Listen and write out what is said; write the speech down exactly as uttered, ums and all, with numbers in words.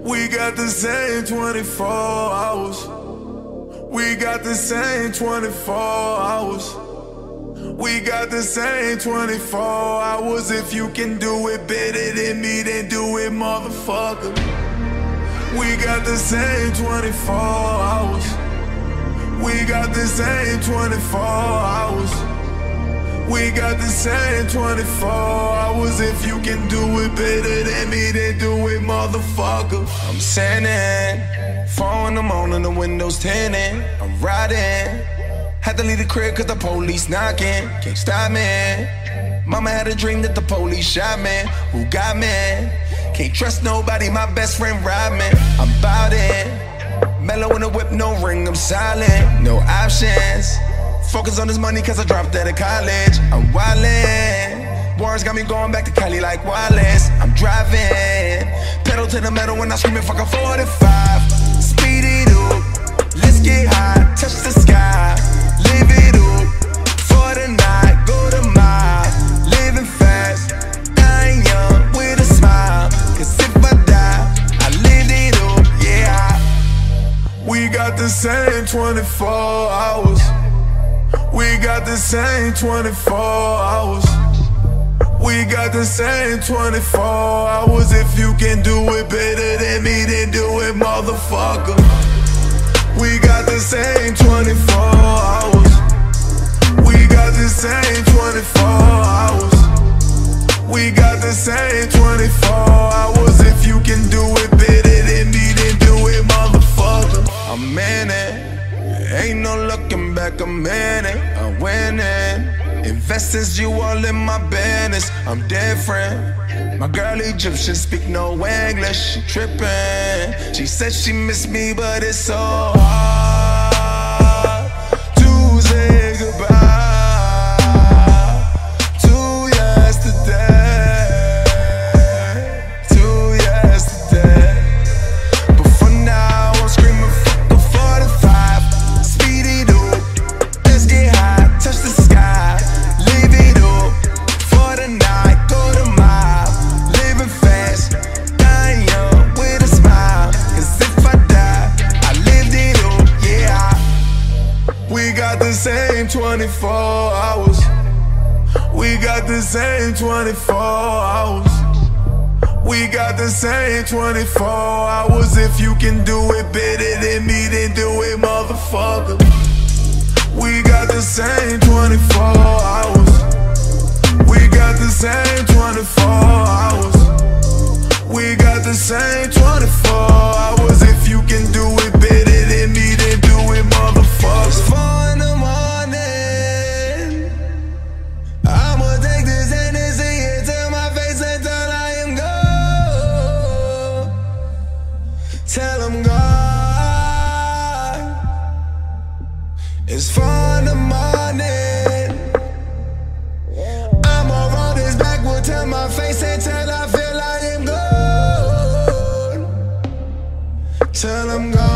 We got the same twenty-four hours. We got the same twenty-four hours. We got the same twenty-four hours. If you can do it better than me, then do it, motherfucker. We got the same twenty-four hours. We got the same twenty-four hours. We got the same twenty-four hours. If you can do it better than me, then do it, motherfucker. I'm sending, four in the morning, the windows tinted. I'm riding, had to leave the crib cause the police knocking. Can't stop me. Mama had a dream that the police shot me. Who got me? Can't trust nobody, my best friend robbed me. I'm bout it. Mellow in the whip, no ring, I'm silent. No options. Focus on this money cause I dropped out of college. I'm wildin'. Warren's got me going back to Cali like Wallace. I'm driving, pedal to the metal when I scream it, fuck a forty-five. Speed it up, let's get high, touch the sky. Live it up, for the night, go to mile. Living fast, dying young with a smile. Cause if I die, I lived it up, yeah. We got the same twenty-four hours. We got the same twenty-four hours. We got the same twenty-four hours. If you can do it better than me, then do it, motherfucker. We got the same twenty-four hours. We got the same twenty-four hours. We got the same twenty-four hours. If you can do it better than me, then do it, motherfucker. I'm in it. Ain't no looking back, I'm in it, I'm winning. Investors, you all in my business, I'm different. My girl Egyptian speak no English, she trippin'. She said she miss me, but it's so hard to say goodbye to yesterday, to yesterday. But for now, I'm screaming fuck a forty-five. Speed it up, let's get high, touch the sky. Live it up, for the night, go to mile. Living fast, dying young with a smile. Cause if I die, I lived it up, yeah. We got the same twenty-four hours. We got the same twenty-four hours. We got the same twenty-four hours. If you can do it better than me, then do it, motherfucker. We got the same twenty-four hours. We got the same twenty-four hours. We got the same twenty-four hours. If you can do it better than me, then do it, motherfucker. It's four in the morning. I'ma take this Hennessy and tell my face until I am gone. Tell him God. It's four in the morning. I'ma roll this backwood to my face until I feel I am gone. Tell him God.